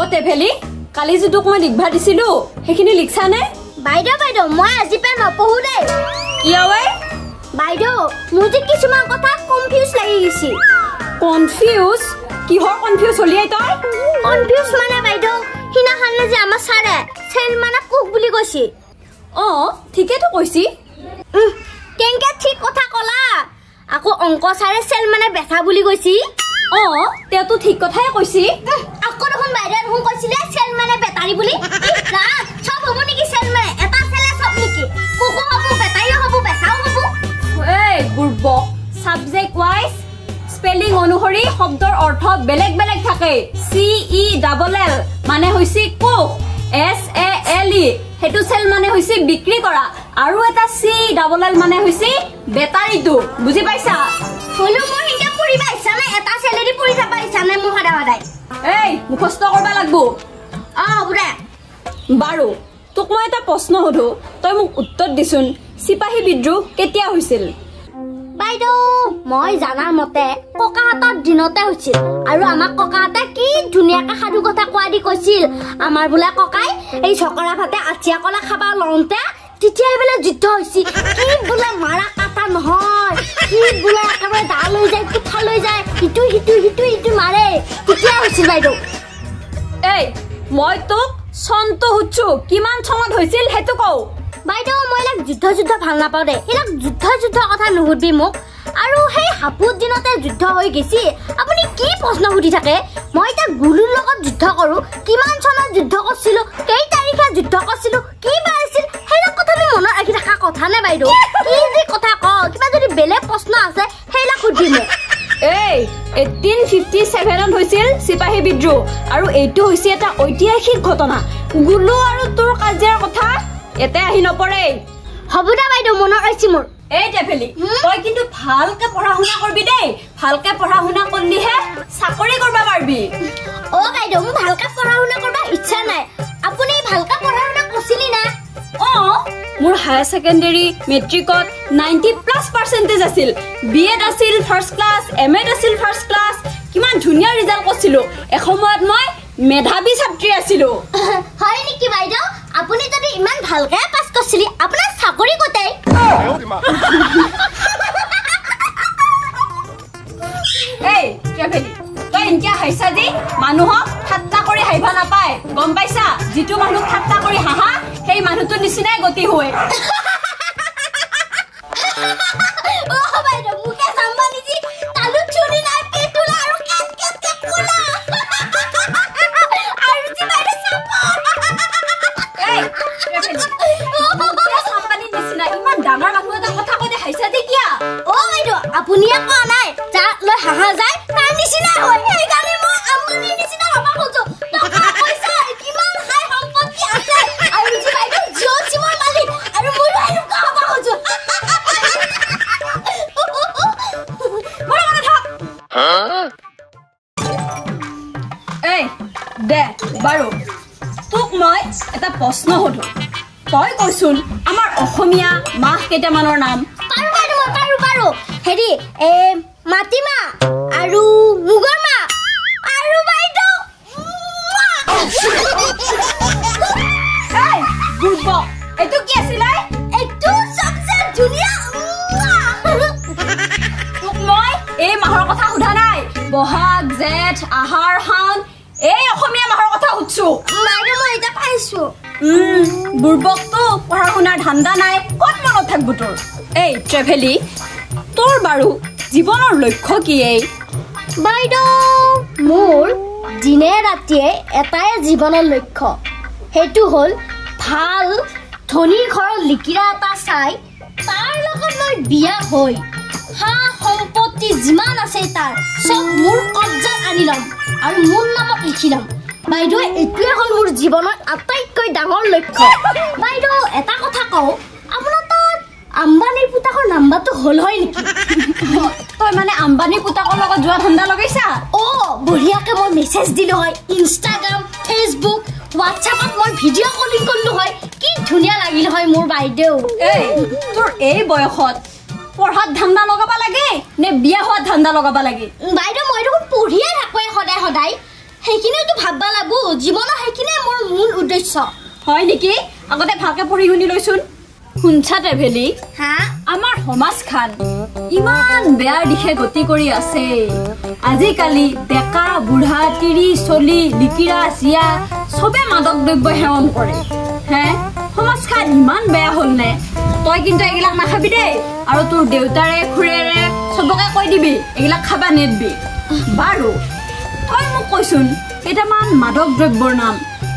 টেভেলি কালি যে তোক মই লিখবা দিছিলো হেখিনি লিখছা নে বাইদেউ মই আজি পে নপঢ়ো দে কিয় ঐ বাইদেউ মোৰ যে কিছুমান কথা কনফিউজ লাগি গৈছে কনফিউজ কিহৰ কনফিউজ হলিয়াই তই কনফিউজ মানে বাইদেউ হিনাখানে যে আমাৰ সাৰে চেল মানে কুক বুলি কৈছে ঠিকেতো কৈছি কেংকে ঠিক কথা কলা আকৌ অংক সাৰে চেল মানে বেচা বুলি কৈছি তেতো ঠিক কথাই কৈছি আকৌ দেখোন বাইদেউ দেখোন কৈছিলে চেল মানে বেটাৰী বুলি সব হ'ব নেকি চেল মানে এটা চেলে সব নেকি কুকো হ'ব বেটাৰীও হ'ব বেচাও হ'ব এই গুৰব সাবজেক্ট ওয়াইজ স্পেলিং অনুসৰি শব্দৰ অৰ্থ বেলেগ বেলেগ থাকে CELL মানে হৈছে কুক SALE হেতু সেল মানে হৈছে বিক্ৰী কৰা আৰু এটা CELL মানে হৈছে বেটাৰীটো বুজি পাইছা হলো মই হিংকে পৰিবা ইচ্ছা নাই এটা সেলেৰি পৰি যাবা ইচ্ছা নাই মোৰ হাদা হাদাই এই মুখস্থ কৰবা লাগবো বুঢ়া বাৰু তোক মই এটা প্ৰশ্ন সুধো তই মোক উত্তৰ দিছুন সিপাহী বিদ্ৰোহ কেতিয়া হৈছিল বাইদেউ মই জানাৰ মতে ককাহাতৰ দিনতে হৈছিল আৰু আমাক ককাহাতে কি ধুনীয়াকে সাধু কথা কোৱা দি কৈছিল আমাৰ বোলে ককাই এই চকৰা ভাতে আচিয়া কলা খাবা লওঁতে তেতিয়া বোলে যুদ্ধ হৈছিল কি বোলে মাৰা কাটা নহয় কি বোলে একেবাৰে দা লৈ যায় কুঠা লৈ যায় হিটু মাৰে তেতিয়া হৈছিল বাইদেউ এই মই তোক চনটো হুচ্ছু কিমান চনত হৈছিল হেতু কও বাইদেউ মই যুদ্ধ ভাল নাপাওঁ দে এইলাক যুদ্ধ কথা নুহুধবি মোক আৰু সেই হাপুত দিনতে যুদ্ধ হৈ গেছি আপুনি কি প্ৰশ্ন সুধি থাকে মই এটা গুৰুৰ লগত যুদ্ধ কৰো কিমান চনত যুদ্ধ কৰিছিলো কেই তাৰিখে যুদ্ধ কৰিছিলো কি বাৰছিল সেইলাক কথা মই মনত ৰাখি থকা কথা নে বাইদেউ কি যে কথা ক কিবা যদি বেলেগ প্ৰশ্ন আছে সেইলাক সুধি মোক এই 1857 হৈছিল সিপাহী বিদ্ৰোহ আৰু এইটো হৈছে এটা ঐতিহাসিক ঘটনা গুলু আৰু তোৰ কাজিয়াৰ কথা এতে আহি নপৰে হবুদা বাইদেউ মনত ৰাখি মোৰ এই টেভেলি তই কিন্তু ভালকে পঢ়া শুনা কৰবি দেই ভালকে পঢ়া শুনা কৰিলেহে চাকৰি কৰবা পাৰবি বাইদেউ মোৰ ভালকে পঢ়া শুনা কৰবা ইচ্ছা নাই আপুনি ভালকে পঢ়া শুনা কৰিছিলি না মোৰ হায়াৰ সেকেন্ডাৰী মেট্ৰিকত 90+ % আছিল বিএড আছিল ফাৰ্স্ট ক্লাছ এমএড আছিল ফাৰ্স্ট ক্লাছ কিমান ধুনীয়া ৰিজাল্ট কৰিছিলো এসময়ত মই মেধাবী ছাত্ৰী আছিলো হয় নেকি বাইদেউ আপুনি যদি ইমান ভালকে পাছ কৰিছিলি আপোনাৰ চাকৰি কতে এই ট্ৰেভেলি তই ইনকিয়া হাইছা যে মানুহক ঠাট্টা কৰি হাইবা নাপায় গম পাইছা যিটো মানুহ ঠাট্টা কৰি হাহা সেই মানুহটো নিচিনাই গতি হয় বাইদেউ মুকে সাম্বানি জি তালু চুৰি নাই পেটুলা আৰু কেট কোলা আৰু জি বাইদেউ সাম্বানি নিচিনা ইমান ডাঙৰ মানুহ এটা কথা কৈ হাইছা যে কিয়া বাইদেউ আপুনিয়ে কোৱা নাই যা লৈ হাহা যায় তাৰ নিচিনা হয় এই গানে মই আম্বানি নিচিনা হবা খোজো টকা পইচা কিমান হাই সম্পত্তি আছে আৰু জি বাইদেউ জিও চিমৰ মালিক আৰু মই বাইদেউ হবা খোজো মোৰ কথা থাক এই দে বাৰু তোক মই এটা প্ৰশ্ন সুধো তই কৈছোন আমাৰ অসমীয়া মাহ কেইটামানৰ নাম পাৰো হেৰি মাটিমা আৰু মুগৰ মা আৰু বাইদেউ গুড এইটো কি আছিল এইটো সবচে ধুনীয়া তোক মই এই মাহৰ কথা সোধা নাই বহাগ জেঠ আহাৰ শাওন এই অসমীয়া মাহৰ কথা সুধছো বাইদেউ মই এটা পাইছো বুৰ্বকটো পঢ়া শুনাৰ ধান্দা নাই ক'ত মনত থাকব তোৰ এই ট্ৰেভেলি তোৰ বাৰু জীৱনৰ লক্ষ্য কি বাইদেউ মোৰ দিনে ৰাতিয়ে এটাই জীৱনৰ লক্ষ্য সেইটো হ'ল ভাল ধনী ঘৰৰ লিকিৰা এটা চাই তাৰ লগত মই বিয়া হৈ হা সম্পত্তি যিমান আছে তাৰ সব মোৰ কব্জাত আনি ল'ম আৰু মোৰ নামত লিখি ল'ম বাইদেউ এইটোৱে হ'ল মোৰ জীৱনৰ আটাইতকৈ ডাঙৰ লক্ষ্য বাইদেউ এটা কথা কওঁ আপোনাৰ তাত আম্বানীৰ পুতাকৰ নাম্বাৰটো হ'ল হয় নেকি তই মানে আম্বানীৰ পুতাকৰ লগত যোৱা ধান্দা লগাইছা বঢ়িয়াকে মই মেছেজ দিলো হয় ইনষ্টাগ্ৰাম ফেচবুক হোৱাটছএপত মই ভিডিঅ' কলিং কৰিলো হয় কি ধুনীয়া লাগিল হয় মোৰ বাইদেউ তোৰ এই বয়সত পঢ়াত ধান্দা লগাব লাগে নে বিয়া হোৱাত ধান্দা লগাব লাগে বাইদেউ মই দেখোন পঢ়িয়ে থাকোঁ সদায় সেইখিনিতো ভাববা লাগব জীৱনৰ সেইখিনি মোৰ মূল উদ্দেশ্য হয় নেকি আগতে ভালকে পঢ়ি শুনি লৈছোন শুনছা ট্ৰেভেলি হা আমাৰ সমাজখান ইমান বেয়াৰ দিশে গতি কৰি আছে আজিকালি ডেকা বুঢ়া তিৰি চলি লিকিৰা চিয়া সবে মাদক দ্ৰব্য সেৱন কৰে হে সমাজখান ইমান বেয়া হ'ল নে তই কিন্তু এগিলাক নাখাবি দেই আৰু তোৰ দেউতাৰে খুৰেৰে সবকে কৈ দিবি এগিলাক খাবা নেদবি বাৰু তই মোক কৈছোন কেইটামান মাদক দ্ৰব্যৰ নাম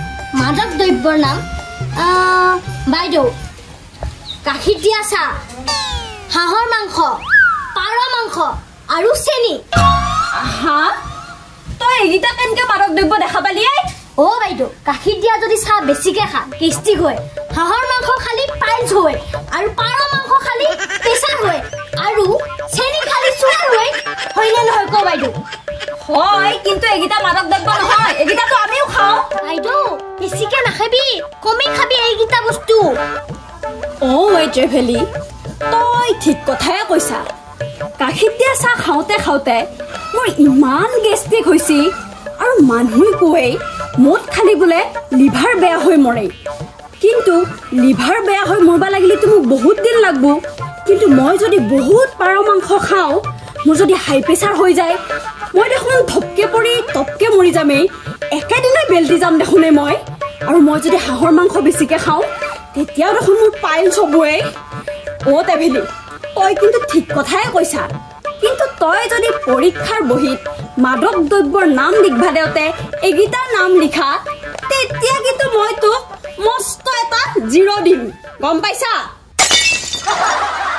বাইদেউ গাখীৰ দিয়া চাহ হাঁহৰ মাংস পাৰ মাংস আৰু চেনি হা তই এইকেইটা কেনেকে মাদক দ্ৰব্য দেখা পালি অ বাইদেউ গাখীৰ দিয়া যদি চাহ বেছিকে খা গেষ্টিক হয় হাঁহৰ মাংস খালি পাইলছ হয় আৰু পাৰ মাংস খালি প্ৰেছাৰ হয় আৰু চেনি খালি চুগাৰ হয় হয়নে নহয় ক বাইদেউ হয় কিন্তু এইকেইটা মাদক দ্ৰব্য নহয় এইকেইটাতো আমিও খাওঁ বাইদেউ বেছিকে নাখাবি কমেই খাবি এইকেইটা বস্তু এই ট্ৰেভেলি তই ঠিক কথাই কৈছা গাখীৰ দিয়া চাহ খাওঁতে খাওঁতে মোৰ ইমান গেষ্টিক হৈছে আৰু মানুহে কয় মদ খালি বোলে লিভাৰ বেয়া হৈ মৰে কিন্তু লিভাৰ বেয়া হৈ মৰবা লাগিলেতো মোক বহুত দিন লাগব কিন্তু মই যদি বহুত পাৰ মাংস খাওঁ মোৰ যদি হাই প্ৰেছাৰ হৈ যায় মই দেখোন ধপকে পৰি তপকে মৰি যামেই একেদিনাই বেল্টি যাম দেখোনে মই আৰু মই যদি হাঁহৰ মাংস বেছিকে খাওঁ তেতিয়াও দেখোন মোৰ পাইলছ হ'বই ট্ৰেভেলি তই কিন্তু ঠিক কথাই কৈছা কিন্তু তই যদি পৰীক্ষাৰ বহীত মাদক দ্ৰব্যৰ নাম লিখবা দেওঁতে এইকেইটাৰ নাম লিখা তেতিয়া কিন্তু মই তোক মস্ত এটা জিৰ' দিম গম পাইছা